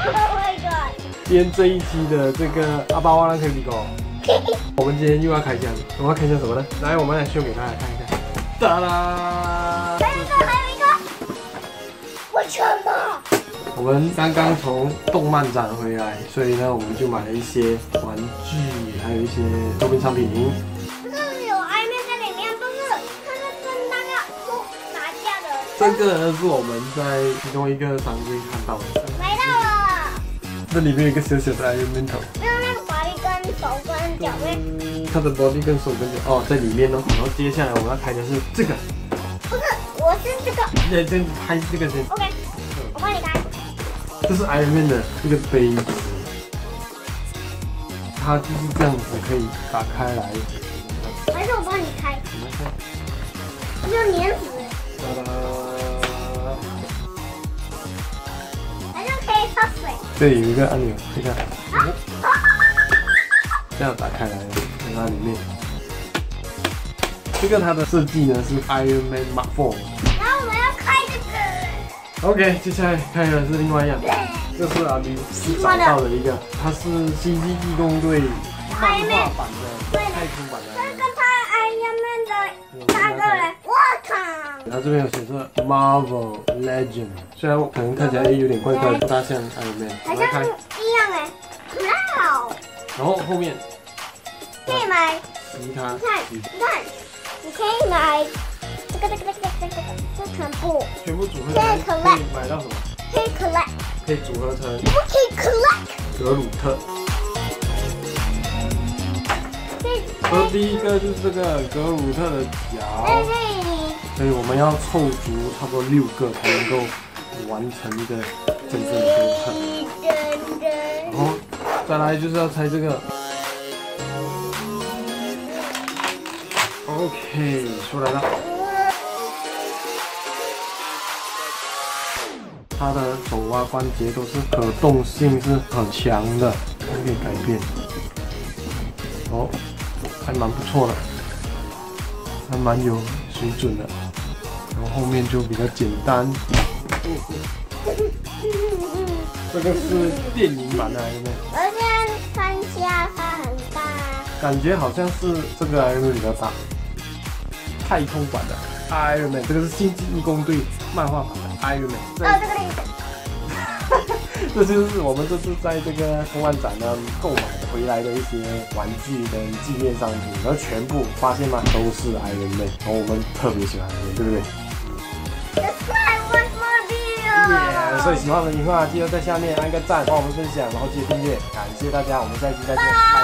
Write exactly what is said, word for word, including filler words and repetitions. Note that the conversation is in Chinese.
my god！ 今天这一期的这个阿巴瓦兰 K B 狗，我们今天又要开箱，我们要开箱什么呢？来，我们来秀给大家看一下。哒啦！ 还有一个，还有一个，为什么？ 我们刚刚从动漫展回来，所以呢，我们就买了一些玩具，还有一些周边商品。 这是有 Iron Man 在里面，不是？它是跟那个不打架的。 这个呢是我们在其中一个商店看到的。 买到了。 这里面有一个小小的 Iron Man 头。 没有那个body跟手跟脚面。 嗯，它的 body 跟手跟脚哦在里面哦。然后接下来我们要开的是这个。 不是，我是这个。 对，先拍这个先。 OK， 我帮你开。 这是 Iron Man 的一个杯子，它就是这样子可以打开来。 还是我帮你开？ 怎么开？ 就粘死。 哒哒。 好像可以喝水。 这里有一个按钮，你看，这样打开来，看它里面。这个它的设计呢是 Iron Man Mark 四。 然后我们要开这个。 OK， 接下来开的是另外一样，这是阿斌找到的一个，它是星际义工队漫画版的太空版的。 这个它 Iron Man 的那个人，我靠！ 然后这边有写着 Marvel Legend， 虽然可能看起来有点怪怪，不大像 Iron Man。 好像是一样哎，哇！ 然后后面可以买， 其他， 你看，你看，你可以买这个这个这个这个这全部， 全部组合起来可以买到什么？ 可以 collect， 可以组合成我可以 collect 格鲁特。然后第一个就是这个格鲁特的脚，所以我们要凑足差不多六个才能够完成一个真正的格鲁特。然后再来就是要拆这个。OK， 出来了。它的手啊关节都是可动性是很强的，它可以改变。哦，还蛮不错的，还蛮有水准的。然后后面就比较简单。这个是电影版的 Iron Man。 我现在看一下，它很大。 感觉好像是这个 Iron Man 比较大。太空版的 Iron Man， 这个是星际义工队漫画版的 Iron Man。 哦，这个例子。 这就是我们这次在这个动漫展呢购买回来的一些玩具跟纪念商品，然后全部发现吗？都是 Iron Man， 然后我们特别喜欢 Iron Man， 对不对？ That's why I want more video。 Yeah， 所以喜欢我们的影片啊，记得在下面按个赞，帮我们分享，然后记得订阅，感谢大家，我们下期再见。